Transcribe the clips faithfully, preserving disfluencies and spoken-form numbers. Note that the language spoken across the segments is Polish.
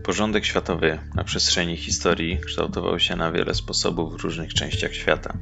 Porządek światowy na przestrzeni historii kształtował się na wiele sposobów w różnych częściach świata.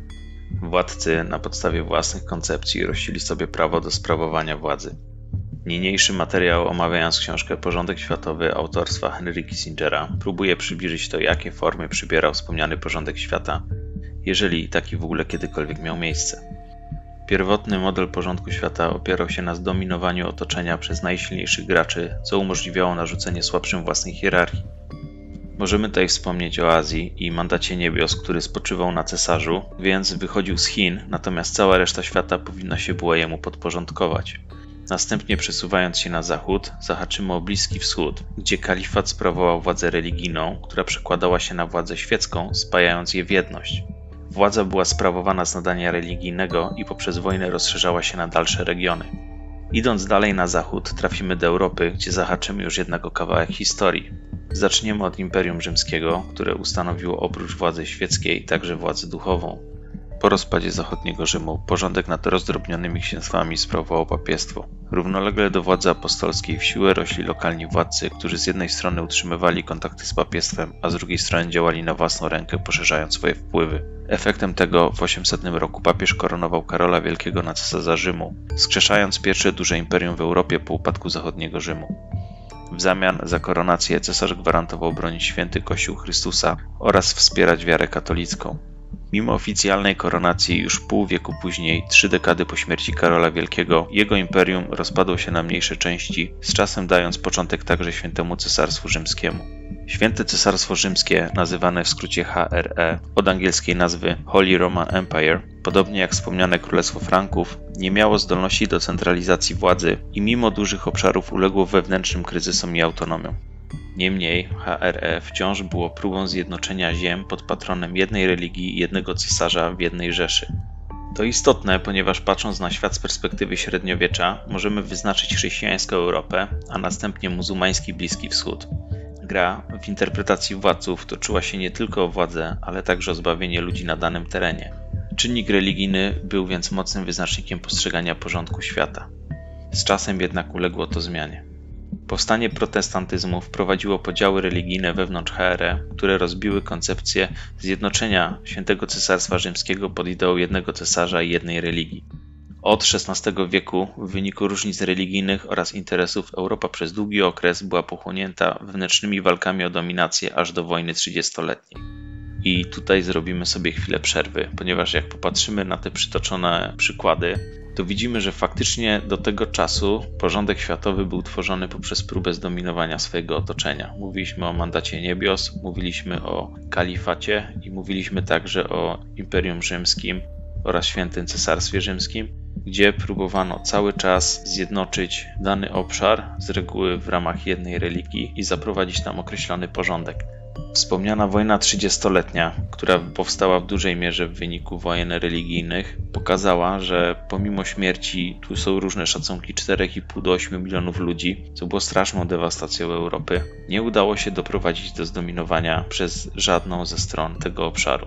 Władcy na podstawie własnych koncepcji rościli sobie prawo do sprawowania władzy. Niniejszy materiał, omawiając książkę Porządek światowy autorstwa Henry Kissingera, próbuje przybliżyć to, jakie formy przybierał wspomniany porządek świata, jeżeli taki w ogóle kiedykolwiek miał miejsce. Pierwotny model porządku świata opierał się na zdominowaniu otoczenia przez najsilniejszych graczy, co umożliwiało narzucenie słabszym własnej hierarchii. Możemy tutaj wspomnieć o Azji i mandacie niebios, który spoczywał na cesarzu, więc wychodził z Chin, natomiast cała reszta świata powinna się była jemu podporządkować. Następnie przesuwając się na zachód, zahaczymy o Bliski Wschód, gdzie kalifat sprawował władzę religijną, która przekładała się na władzę świecką, spajając je w jedność. Władza była sprawowana z nadania religijnego i poprzez wojnę rozszerzała się na dalsze regiony. Idąc dalej na zachód, trafimy do Europy, gdzie zahaczymy już jednak o kawałek historii. Zaczniemy od Imperium Rzymskiego, które ustanowiło oprócz władzy świeckiej także władzę duchową. Po rozpadzie zachodniego Rzymu porządek nad rozdrobnionymi księstwami sprawowało papiestwo. Równolegle do władzy apostolskiej w siłę rośli lokalni władcy, którzy z jednej strony utrzymywali kontakty z papiestwem, a z drugiej strony działali na własną rękę, poszerzając swoje wpływy. Efektem tego w osiemsetnym roku papież koronował Karola Wielkiego na cesarza Rzymu, skrzeszając pierwsze duże imperium w Europie po upadku zachodniego Rzymu. W zamian za koronację cesarz gwarantował bronić święty Kościół Chrystusa oraz wspierać wiarę katolicką. Mimo oficjalnej koronacji już pół wieku później, trzy dekady po śmierci Karola Wielkiego, jego imperium rozpadło się na mniejsze części, z czasem dając początek także Świętemu Cesarstwu Rzymskiemu. Święte Cesarstwo Rzymskie, nazywane w skrócie H R E, od angielskiej nazwy Holy Roman Empire, podobnie jak wspomniane Królestwo Franków, nie miało zdolności do centralizacji władzy i mimo dużych obszarów uległo wewnętrznym kryzysom i autonomiom. Niemniej H R E wciąż było próbą zjednoczenia ziem pod patronem jednej religii i jednego cesarza w jednej Rzeszy. To istotne, ponieważ patrząc na świat z perspektywy średniowiecza, możemy wyznaczyć chrześcijańską Europę, a następnie muzułmański Bliski Wschód. Gra w interpretacji władców toczyła się nie tylko o władzę, ale także o zbawienie ludzi na danym terenie. Czynnik religijny był więc mocnym wyznacznikiem postrzegania porządku świata. Z czasem jednak uległo to zmianie. Powstanie protestantyzmu wprowadziło podziały religijne wewnątrz H R E, które rozbiły koncepcję zjednoczenia Świętego Cesarstwa Rzymskiego pod ideą jednego cesarza i jednej religii. Od szesnastego wieku w wyniku różnic religijnych oraz interesów Europa przez długi okres była pochłonięta wewnętrznymi walkami o dominację aż do wojny trzydziestoletniej. I tutaj zrobimy sobie chwilę przerwy, ponieważ jak popatrzymy na te przytoczone przykłady, to widzimy, że faktycznie do tego czasu porządek światowy był tworzony poprzez próbę zdominowania swojego otoczenia. Mówiliśmy o mandacie niebios, mówiliśmy o kalifacie i mówiliśmy także o Imperium Rzymskim oraz Świętym Cesarstwie Rzymskim, gdzie próbowano cały czas zjednoczyć dany obszar, z reguły w ramach jednej religii, i zaprowadzić tam określony porządek. Wspomniana wojna trzydziestoletnia, która powstała w dużej mierze w wyniku wojen religijnych, pokazała, że pomimo śmierci, tu są różne szacunki, cztery i pół do ośmiu milionów ludzi, co było straszną dewastacją Europy, nie udało się doprowadzić do zdominowania przez żadną ze stron tego obszaru.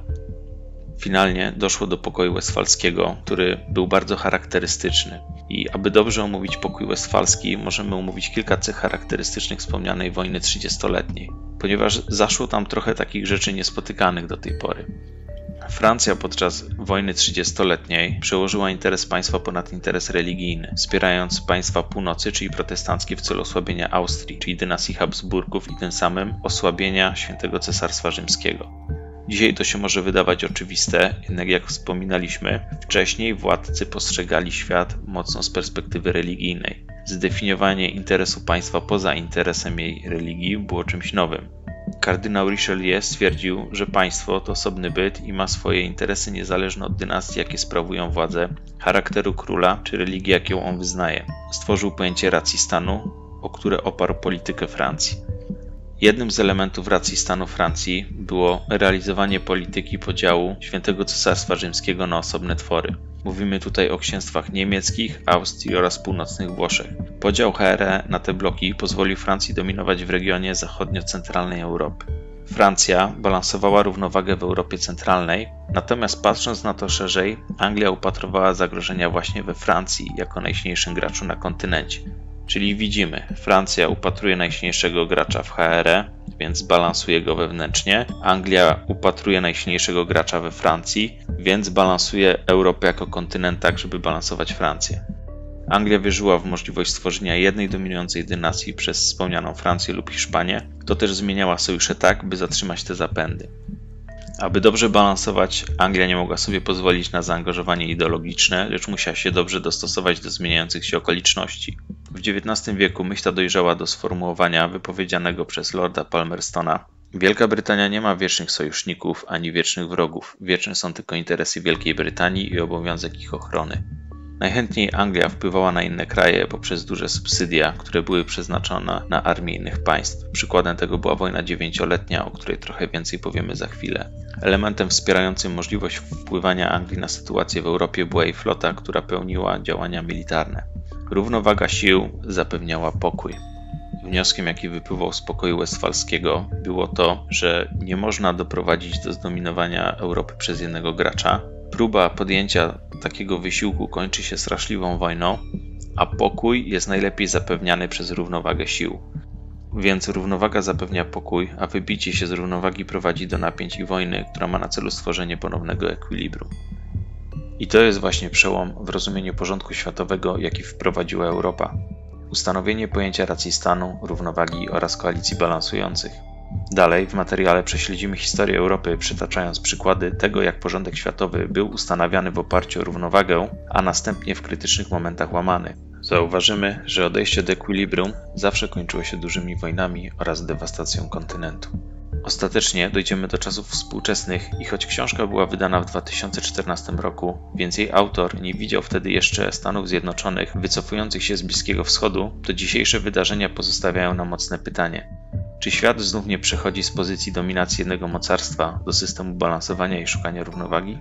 Finalnie doszło do pokoju westfalskiego, który był bardzo charakterystyczny. I aby dobrze omówić pokój westfalski, możemy omówić kilka cech charakterystycznych wspomnianej wojny trzydziestoletniej, ponieważ zaszło tam trochę takich rzeczy niespotykanych do tej pory. Francja podczas wojny trzydziestoletniej przełożyła interes państwa ponad interes religijny, wspierając państwa północy, czyli protestanckie, w celu osłabienia Austrii, czyli dynastii Habsburgów, i tym samym osłabienia Świętego Cesarstwa Rzymskiego. Dzisiaj to się może wydawać oczywiste, jednak jak wspominaliśmy, wcześniej władcy postrzegali świat mocno z perspektywy religijnej. Zdefiniowanie interesu państwa poza interesem jej religii było czymś nowym. Kardynał Richelieu stwierdził, że państwo to osobny byt i ma swoje interesy niezależne od dynastii, jakie sprawują władzę, charakteru króla czy religii, jaką on wyznaje. Stworzył pojęcie racji stanu, o które oparł politykę Francji. Jednym z elementów racji stanu Francji było realizowanie polityki podziału Świętego Cesarstwa Rzymskiego na osobne twory. Mówimy tutaj o księstwach niemieckich, Austrii oraz północnych Włoszech. Podział H R E na te bloki pozwolił Francji dominować w regionie zachodnio-centralnej Europy. Francja balansowała równowagę w Europie Centralnej, natomiast patrząc na to szerzej, Anglia upatrowała zagrożenia właśnie we Francji jako najsilniejszym graczu na kontynencie. Czyli widzimy, Francja upatruje najsilniejszego gracza w H R E, więc balansuje go wewnętrznie. Anglia upatruje najsilniejszego gracza we Francji, więc balansuje Europę jako kontynent tak, żeby balansować Francję. Anglia wierzyła w możliwość stworzenia jednej dominującej dynastii przez wspomnianą Francję lub Hiszpanię, to też zmieniała sojusze tak, by zatrzymać te zapędy. Aby dobrze balansować, Anglia nie mogła sobie pozwolić na zaangażowanie ideologiczne, lecz musiała się dobrze dostosować do zmieniających się okoliczności. W dziewiętnastym wieku myśl ta dojrzała do sformułowania wypowiedzianego przez Lorda Palmerstona: Wielka Brytania nie ma wiecznych sojuszników ani wiecznych wrogów, wieczne są tylko interesy Wielkiej Brytanii i obowiązek ich ochrony. Najchętniej Anglia wpływała na inne kraje poprzez duże subsydia, które były przeznaczone na armię innych państw. Przykładem tego była wojna dziewięcioletnia, o której trochę więcej powiemy za chwilę. Elementem wspierającym możliwość wpływania Anglii na sytuację w Europie była jej flota, która pełniła działania militarne. Równowaga sił zapewniała pokój. Wnioskiem, jaki wypływał z pokoju westfalskiego, było to, że nie można doprowadzić do zdominowania Europy przez jednego gracza. Próba podjęcia takiego wysiłku kończy się straszliwą wojną, a pokój jest najlepiej zapewniany przez równowagę sił. Więc równowaga zapewnia pokój, a wybicie się z równowagi prowadzi do napięć i wojny, która ma na celu stworzenie ponownego ekwilibrum. I to jest właśnie przełom w rozumieniu porządku światowego, jaki wprowadziła Europa. Ustanowienie pojęcia racji stanu, równowagi oraz koalicji balansujących. Dalej w materiale prześledzimy historię Europy, przytaczając przykłady tego, jak porządek światowy był ustanawiany w oparciu o równowagę, a następnie w krytycznych momentach łamany. Zauważymy, że odejście do ekwilibrum zawsze kończyło się dużymi wojnami oraz dewastacją kontynentu. Ostatecznie dojdziemy do czasów współczesnych i choć książka była wydana w dwa tysiące czternastym roku, więc jej autor nie widział wtedy jeszcze Stanów Zjednoczonych wycofujących się z Bliskiego Wschodu, to dzisiejsze wydarzenia pozostawiają nam mocne pytanie. Czy świat znów nie przechodzi z pozycji dominacji jednego mocarstwa do systemu balansowania i szukania równowagi?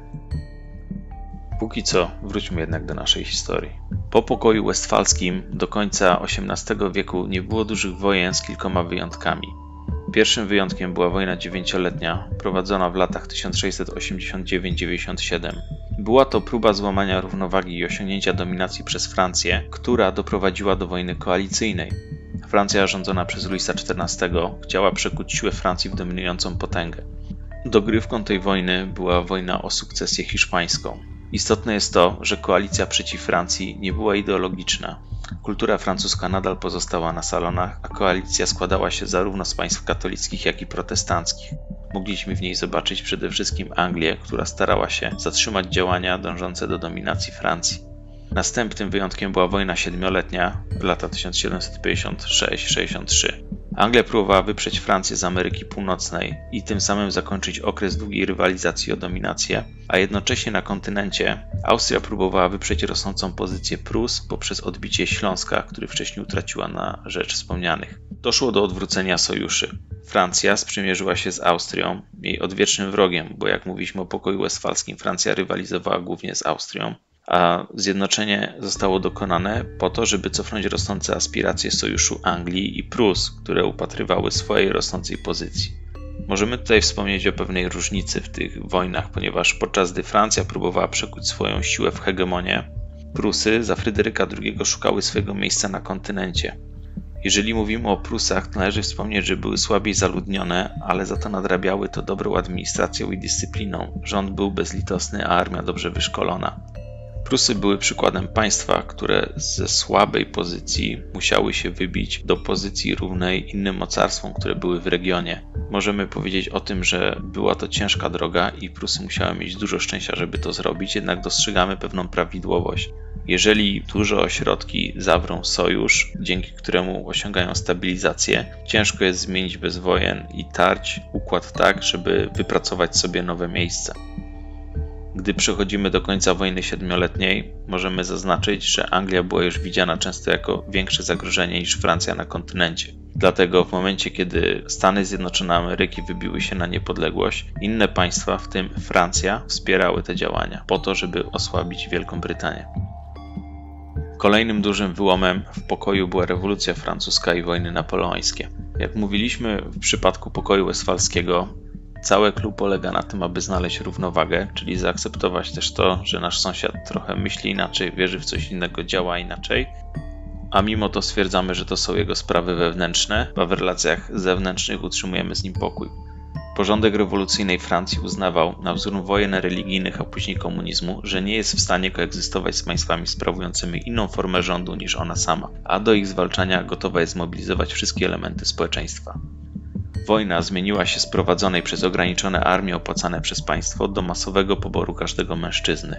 Póki co, wróćmy jednak do naszej historii. Po pokoju westfalskim do końca osiemnastego wieku nie było dużych wojen z kilkoma wyjątkami. Pierwszym wyjątkiem była wojna dziewięcioletnia, prowadzona w latach tysiąc sześćset osiemdziesiąt dziewięć do dziewięćdziesiąt siedem. Była to próba złamania równowagi i osiągnięcia dominacji przez Francję, która doprowadziła do wojny koalicyjnej. Francja rządzona przez Louisa czternastego chciała przekuć siłę Francji w dominującą potęgę. Dogrywką tej wojny była wojna o sukcesję hiszpańską. Istotne jest to, że koalicja przeciw Francji nie była ideologiczna. Kultura francuska nadal pozostała na salonach, a koalicja składała się zarówno z państw katolickich, jak i protestanckich. Mogliśmy w niej zobaczyć przede wszystkim Anglię, która starała się zatrzymać działania dążące do dominacji Francji. Następnym wyjątkiem była wojna siedmioletnia, lata tysiąc siedemset pięćdziesiąt sześć do sześćdziesiąt trzy. Anglia próbowała wyprzeć Francję z Ameryki Północnej i tym samym zakończyć okres długiej rywalizacji o dominację, a jednocześnie na kontynencie Austria próbowała wyprzeć rosnącą pozycję Prus poprzez odbicie Śląska, który wcześniej utraciła na rzecz wspomnianych. Doszło do odwrócenia sojuszy. Francja sprzymierzyła się z Austrią, jej odwiecznym wrogiem, bo jak mówiliśmy o pokoju westfalskim, Francja rywalizowała głównie z Austrią, a zjednoczenie zostało dokonane po to, żeby cofnąć rosnące aspiracje sojuszu Anglii i Prus, które upatrywały swojej rosnącej pozycji. Możemy tutaj wspomnieć o pewnej różnicy w tych wojnach, ponieważ podczas gdy Francja próbowała przekuć swoją siłę w hegemonię, Prusy za Fryderyka drugiego szukały swojego miejsca na kontynencie. Jeżeli mówimy o Prusach, to należy wspomnieć, że były słabiej zaludnione, ale za to nadrabiały to dobrą administracją i dyscypliną. Rząd był bezlitosny, a armia dobrze wyszkolona. Prusy były przykładem państwa, które ze słabej pozycji musiały się wybić do pozycji równej innym mocarstwom, które były w regionie. Możemy powiedzieć o tym, że była to ciężka droga i Prusy musiały mieć dużo szczęścia, żeby to zrobić, jednak dostrzegamy pewną prawidłowość. Jeżeli duże ośrodki zawrą sojusz, dzięki któremu osiągają stabilizację, ciężko jest zmienić bez wojen i tarć układ tak, żeby wypracować sobie nowe miejsce. Gdy przechodzimy do końca wojny siedmioletniej, możemy zaznaczyć, że Anglia była już widziana często jako większe zagrożenie niż Francja na kontynencie. Dlatego w momencie, kiedy Stany Zjednoczone Ameryki wybiły się na niepodległość, inne państwa, w tym Francja, wspierały te działania po to, żeby osłabić Wielką Brytanię. Kolejnym dużym wyłomem w pokoju była rewolucja francuska i wojny napoleońskie. Jak mówiliśmy w przypadku pokoju westfalskiego, całe clue polega na tym, aby znaleźć równowagę, czyli zaakceptować też to, że nasz sąsiad trochę myśli inaczej, wierzy w coś innego, działa inaczej, a mimo to stwierdzamy, że to są jego sprawy wewnętrzne, a w relacjach zewnętrznych utrzymujemy z nim pokój. Porządek rewolucyjnej Francji uznawał, na wzór wojen religijnych, a później komunizmu, że nie jest w stanie koegzystować z państwami sprawującymi inną formę rządu niż ona sama, a do ich zwalczania gotowa jest zmobilizować wszystkie elementy społeczeństwa. Wojna zmieniła się z prowadzonej przez ograniczone armie opłacane przez państwo do masowego poboru każdego mężczyzny.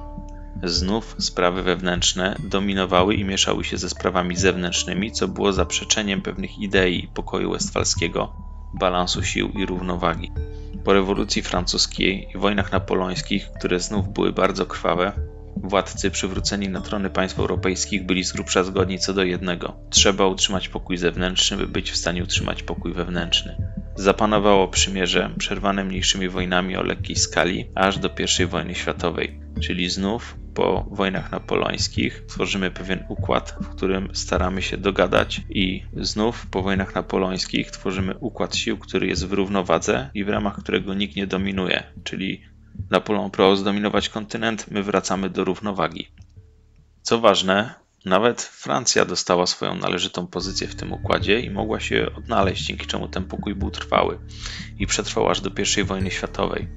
Znów sprawy wewnętrzne dominowały i mieszały się ze sprawami zewnętrznymi, co było zaprzeczeniem pewnych idei pokoju westfalskiego, balansu sił i równowagi. Po rewolucji francuskiej i wojnach napoleońskich, które znów były bardzo krwawe, władcy przywróceni na trony państw europejskich byli z grubsza zgodni co do jednego. Trzeba utrzymać pokój zewnętrzny, by być w stanie utrzymać pokój wewnętrzny. Zapanowało przymierze, przerwane mniejszymi wojnami o lekkiej skali, aż do pierwszej wojny światowej. Czyli znów po wojnach napoleońskich tworzymy pewien układ, w którym staramy się dogadać i znów po wojnach napoleońskich tworzymy układ sił, który jest w równowadze i w ramach którego nikt nie dominuje, czyli Napoleon próbował zdominować kontynent, my wracamy do równowagi. Co ważne, nawet Francja dostała swoją należytą pozycję w tym układzie i mogła się odnaleźć, dzięki czemu ten pokój był trwały i przetrwał aż do pierwszej wojny światowej.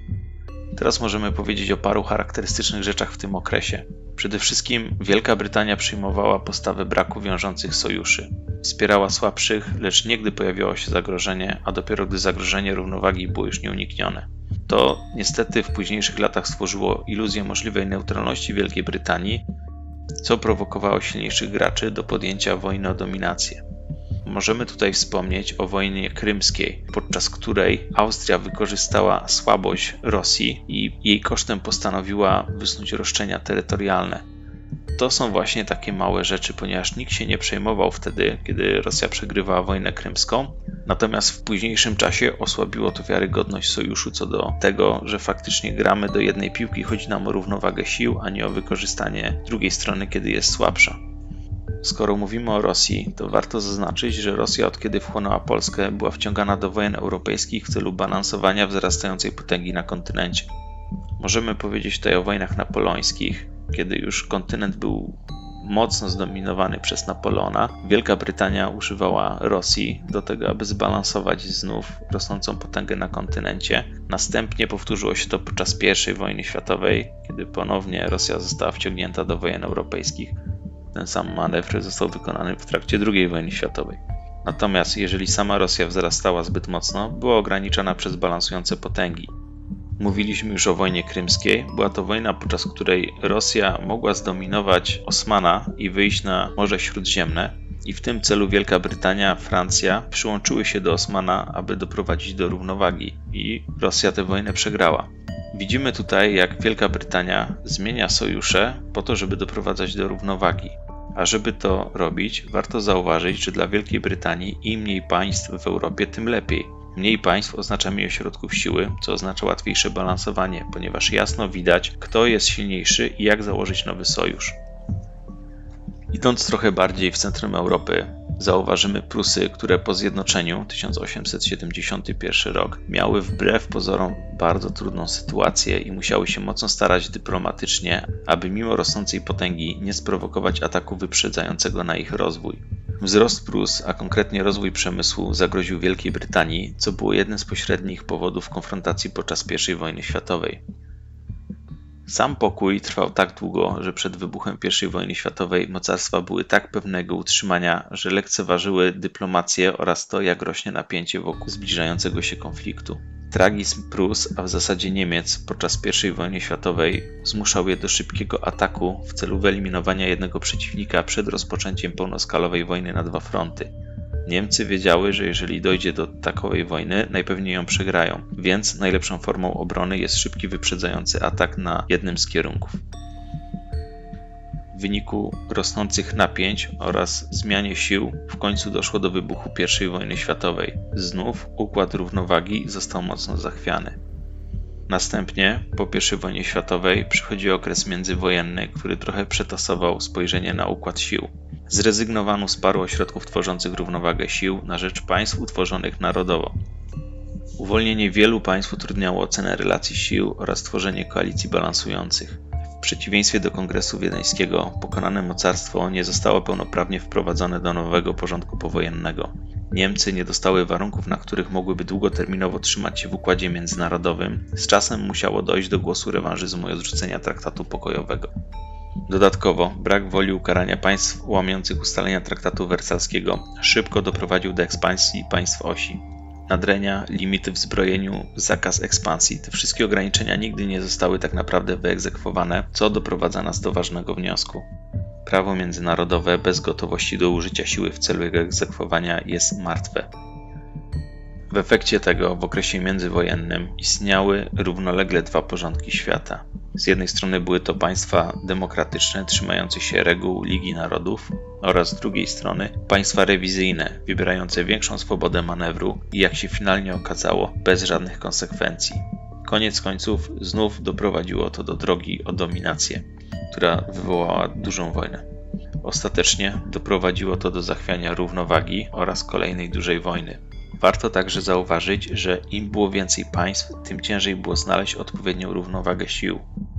Teraz możemy powiedzieć o paru charakterystycznych rzeczach w tym okresie. Przede wszystkim Wielka Brytania przyjmowała postawę braku wiążących sojuszy. Wspierała słabszych, lecz nie gdy pojawiało się zagrożenie, a dopiero gdy zagrożenie równowagi było już nieuniknione. To niestety w późniejszych latach stworzyło iluzję możliwej neutralności Wielkiej Brytanii, co prowokowało silniejszych graczy do podjęcia wojny o dominację. Możemy tutaj wspomnieć o wojnie krymskiej, podczas której Austria wykorzystała słabość Rosji i jej kosztem postanowiła wysnuć roszczenia terytorialne. To są właśnie takie małe rzeczy, ponieważ nikt się nie przejmował wtedy, kiedy Rosja przegrywała wojnę krymską. Natomiast w późniejszym czasie osłabiło to wiarygodność sojuszu co do tego, że faktycznie gramy do jednej piłki, chodzi nam o równowagę sił, a nie o wykorzystanie drugiej strony, kiedy jest słabsza. Skoro mówimy o Rosji, to warto zaznaczyć, że Rosja od kiedy wchłonęła Polskę była wciągana do wojen europejskich w celu balansowania wzrastającej potęgi na kontynencie. Możemy powiedzieć tutaj o wojnach napoleońskich, kiedy już kontynent był mocno zdominowany przez Napoleona. Wielka Brytania używała Rosji do tego, aby zbalansować znów rosnącą potęgę na kontynencie. Następnie powtórzyło się to podczas pierwszej wojny światowej, kiedy ponownie Rosja została wciągnięta do wojen europejskich. Ten sam manewr został wykonany w trakcie drugiej wojny światowej. Natomiast jeżeli sama Rosja wzrastała zbyt mocno, była ograniczana przez balansujące potęgi. Mówiliśmy już o wojnie krymskiej. Była to wojna, podczas której Rosja mogła zdominować Osmana i wyjść na Morze Śródziemne. I w tym celu Wielka Brytania, Francja przyłączyły się do Osmana, aby doprowadzić do równowagi. I Rosja tę wojnę przegrała. Widzimy tutaj, jak Wielka Brytania zmienia sojusze po to, żeby doprowadzać do równowagi. A żeby to robić, warto zauważyć, że dla Wielkiej Brytanii im mniej państw w Europie, tym lepiej. Mniej państw oznacza mniej ośrodków siły, co oznacza łatwiejsze balansowanie, ponieważ jasno widać, kto jest silniejszy i jak założyć nowy sojusz. Idąc trochę bardziej w centrum Europy, zauważymy Prusy, które po zjednoczeniu tysiąc osiemset siedemdziesiąty pierwszy rok miały wbrew pozorom bardzo trudną sytuację i musiały się mocno starać dyplomatycznie, aby mimo rosnącej potęgi nie sprowokować ataku wyprzedzającego na ich rozwój. Wzrost Prus, a konkretnie rozwój przemysłu, zagroził Wielkiej Brytanii, co było jednym z pośrednich powodów konfrontacji podczas pierwszej wojny światowej. Sam pokój trwał tak długo, że przed wybuchem pierwszej wojny światowej mocarstwa były tak pewne jego utrzymania, że lekceważyły dyplomację oraz to, jak rośnie napięcie wokół zbliżającego się konfliktu. Tragizm Prus, a w zasadzie Niemiec, podczas pierwszej wojny światowej zmuszał je do szybkiego ataku w celu wyeliminowania jednego przeciwnika przed rozpoczęciem pełnoskalowej wojny na dwa fronty. Niemcy wiedziały, że jeżeli dojdzie do takowej wojny, najpewniej ją przegrają, więc najlepszą formą obrony jest szybki wyprzedzający atak na jednym z kierunków. W wyniku rosnących napięć oraz zmianie sił w końcu doszło do wybuchu pierwszej wojny światowej. Znów układ równowagi został mocno zachwiany. Następnie, po pierwszej wojnie światowej, przychodzi okres międzywojenny, który trochę przetasował spojrzenie na układ sił. Zrezygnowano z paru ośrodków tworzących równowagę sił na rzecz państw utworzonych narodowo. Uwolnienie wielu państw utrudniało ocenę relacji sił oraz tworzenie koalicji balansujących. W przeciwieństwie do Kongresu Wiedeńskiego, pokonane mocarstwo nie zostało pełnoprawnie wprowadzone do nowego porządku powojennego. Niemcy nie dostały warunków, na których mogłyby długoterminowo trzymać się w układzie międzynarodowym. Z czasem musiało dojść do głosu rewanżyzmu i odrzucenia traktatu pokojowego. Dodatkowo, brak woli ukarania państw łamiących ustalenia traktatu wersalskiego szybko doprowadził do ekspansji państw osi. Nadrenia, limity w zbrojeniu, zakaz ekspansji, te wszystkie ograniczenia nigdy nie zostały tak naprawdę wyegzekwowane, co doprowadza nas do ważnego wniosku. Prawo międzynarodowe bez gotowości do użycia siły w celu jego egzekwowania jest martwe. W efekcie tego w okresie międzywojennym istniały równolegle dwa porządki świata. Z jednej strony były to państwa demokratyczne, trzymające się reguł Ligi Narodów, oraz z drugiej strony państwa rewizyjne, wybierające większą swobodę manewru i, jak się finalnie okazało, bez żadnych konsekwencji. Koniec końców znów doprowadziło to do drogi o dominację, która wywołała dużą wojnę. Ostatecznie doprowadziło to do zachwiania równowagi oraz kolejnej dużej wojny. Warto także zauważyć, że im było więcej państw, tym ciężej było znaleźć odpowiednią równowagę sił.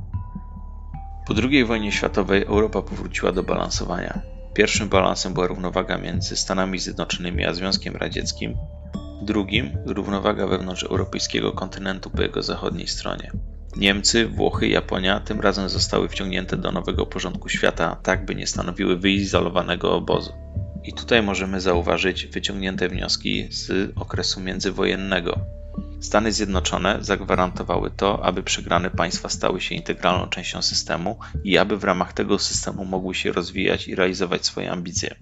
Po drugiej wojnie światowej Europa powróciła do balansowania. Pierwszym balansem była równowaga między Stanami Zjednoczonymi a Związkiem Radzieckim, drugim równowaga wewnątrz europejskiego kontynentu po jego zachodniej stronie. Niemcy, Włochy i Japonia tym razem zostały wciągnięte do nowego porządku świata, tak by nie stanowiły wyizolowanego obozu. I tutaj możemy zauważyć wyciągnięte wnioski z okresu międzywojennego. Stany Zjednoczone zagwarantowały to, aby przegrane państwa stały się integralną częścią systemu i aby w ramach tego systemu mogły się rozwijać i realizować swoje ambicje.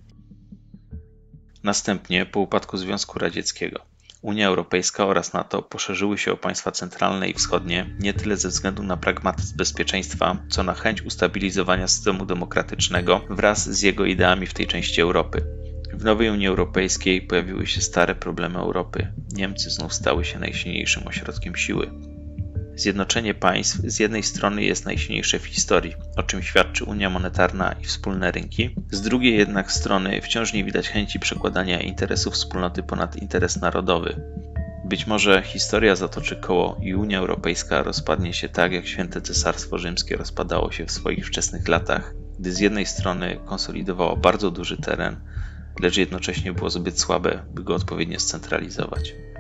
Następnie, po upadku Związku Radzieckiego, Unia Europejska oraz NATO poszerzyły się o państwa centralne i wschodnie nie tyle ze względu na pragmatyzm bezpieczeństwa, co na chęć ustabilizowania systemu demokratycznego wraz z jego ideami w tej części Europy. W nowej Unii Europejskiej pojawiły się stare problemy Europy. Niemcy znów stały się najsilniejszym ośrodkiem siły. Zjednoczenie państw z jednej strony jest najsilniejsze w historii, o czym świadczy Unia Monetarna i wspólne rynki, z drugiej jednak strony wciąż nie widać chęci przekładania interesów wspólnoty ponad interes narodowy. Być może historia zatoczy koło i Unia Europejska rozpadnie się tak, jak Święte Cesarstwo Rzymskie rozpadało się w swoich wczesnych latach, gdy z jednej strony konsolidowało bardzo duży teren, lecz jednocześnie było zbyt słabe, by go odpowiednio scentralizować.